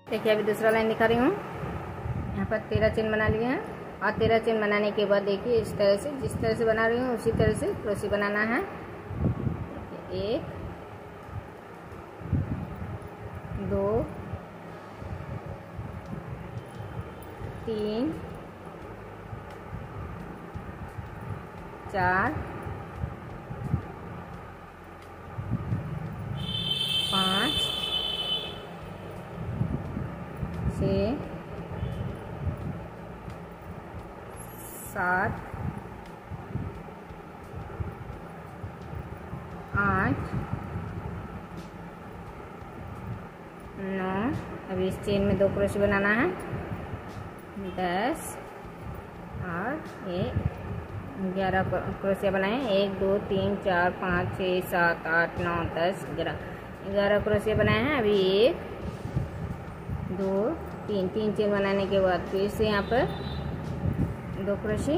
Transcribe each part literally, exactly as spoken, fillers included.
देखिए अभी दूसरा लाइन दिखा रही हूँ। यहाँ पर तेरह चेन बना लिए हैं और तेरह चेन बनाने के बाद देखिए इस तरह से, जिस तरह से बना रही हूँ उसी तरह से क्रोशे बनाना है। एक, दो, तीन, चार, पाँच, छः, सात, आठ, नौ, अभी इस चेन में दो क्रोशे बनाना है, दस और ये ग्यारह क्रोशे बनाए। एक, दो, तीन, चार, पाँच, छः, सात, आठ, नौ, दस, ग्यारह ग्यारह क्रोशे बनाए हैं। अभी एक, दो, तीन तीन चेन बनाने के बाद फिर से यहाँ पर दो क्रोशे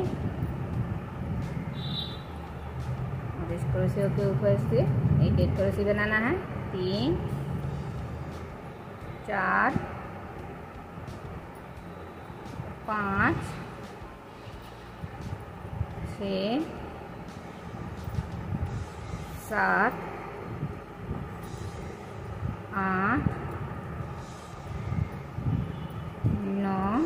और इस क्रोशे के ऊपर से एक एक क्रोशे बनाना है। तीन, चार, पाँच, छः, सात, आठ, नौ,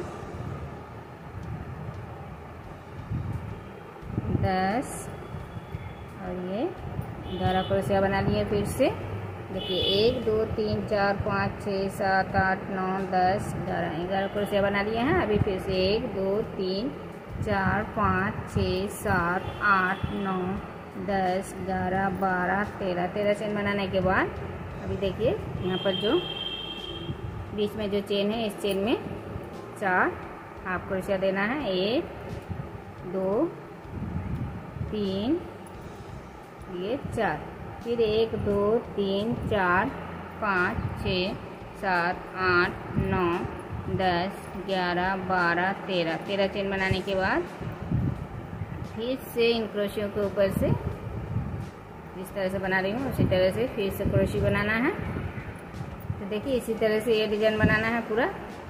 दस और ये ग्यारह क्रोशिया बना लिए। फिर से देखिए एक, दो, तीन, चार, पाँच, छः, सात, आठ, नौ, दस, ग्यारह ग्यारह क्रोशिया बना लिए हैं। अभी फिर से एक, दो, तीन, चार, पाँच, छः, सात, आठ, नौ, दस, ग्यारह, बारह, तेरह तेरह चेन बनाने के बाद अभी देखिए यहाँ पर जो बीच में जो चेन है इस चेन में चार हाफ क्रोशिया देना है। एक, दो, तीन, ये चार, फिर एक, दो, तीन, चार, पाँच, छः, सात, आठ, नौ, दस, ग्यारह, बारह, तेरह तेरह चेन बनाने के बाद फिर से इन क्रोशियों के ऊपर से जिस तरह से बना रही हूँ उसी तरह से फिर से क्रोशी बनाना है। तो देखिए इसी तरह से ये डिजाइन बनाना है पूरा।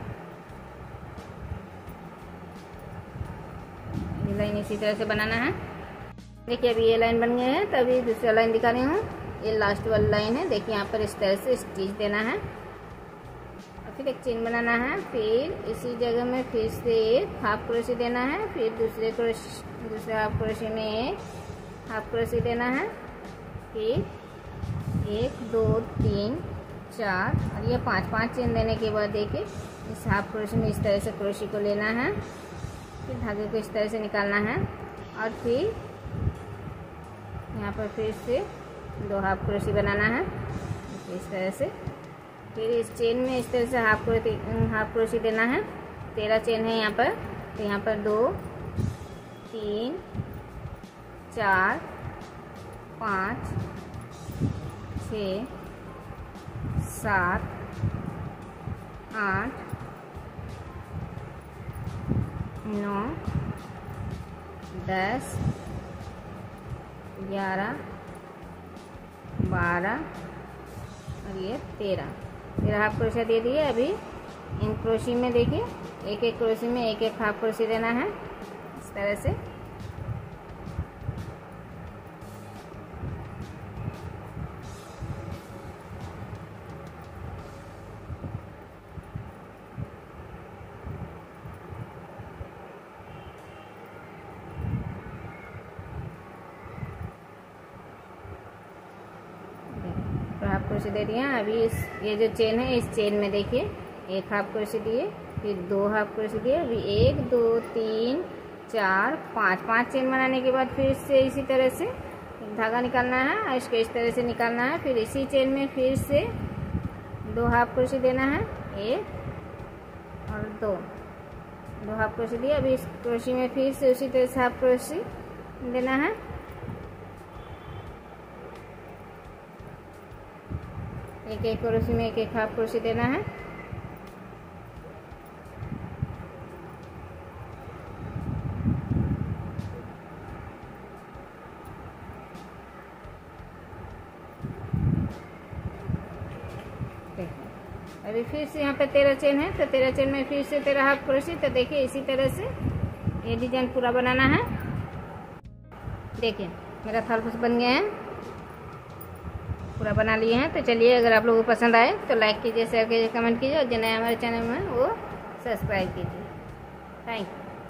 ये लाइन इसी तरह से बनाना है। देखिए अभी ये लाइन बन गई है, तो अभी दूसरा लाइन दिखा रही हूँ। ये लास्ट वाली लाइन है। देखिए यहाँ पर इस तरह से स्टिच देना है और फिर एक चेन बनाना है। फिर इसी जगह में फिर से एक हाफ क्रोशे देना है। फिर दूसरे क्रोशे दूसरे हाफ क्रोशे में एक हाफ क्रोशे देना है। फिर एक, दो, तीन, चार और ये पांच पांच चेन देने के बाद देखिए इस हाफ क्रोशे में इस तरह से क्रोशे को लेना है। फिर धागे को इस तरह से निकालना है और फिर यहाँ पर फिर से दो हाफ क्रोशे बनाना है इस तरह से। फिर इस चेन में इस तरह से हाफ क्रोशे हाफ क्रोशे देना है। तेरह चेन है यहाँ पर, तो यहाँ पर दो, तीन, चार, पाँच, छः, सात, आठ, नौ, दस, ग्यारह, बारह और ये तेरह तेरह हाफ क्रोशिया दे दिए। अभी इन क्रोशी में देखिए एक एक क्रोशी में एक एक हाफ क्रोशी देना है इस तरह से। हाफ क्रोशे दे दिए हैं। अभी इस ये जो चेन है इस चेन में देखिए एक हाफ क्रोशे दिए, फिर दो हाफ क्रोशे दिए। अभी एक, दो, तीन, चार, पाँच पाँच चेन बनाने के बाद फिर से इसी तरह से धागा निकालना है और इसको इस तरह से निकालना है। फिर इसी चेन में फिर से दो हाफ क्रोशे देना है, एक और दो दो हाफ क्रोशे दिए। अभी इस क्रोशे में फिर से उसी तरह से हाफ क्रोशे देना है। एक एक क्रोशे में एक एक हाफ क्रोशे देना है। अभी फिर से यहाँ पे तेरह चेन है, तो तेरह चेन में फिर से तेरह हाफ क्रोशे। तो देखिए इसी तरह से ये डिजाइन पूरा बनाना है। देखिए मेरा थालकुस बन गया है, पूरा बना लिए हैं। तो चलिए, अगर आप लोगों को पसंद आए तो लाइक कीजिए, शेयर कीजिए, कमेंट कीजिए, और जो नया हमारे चैनल में वो सब्सक्राइब कीजिए। Thank you.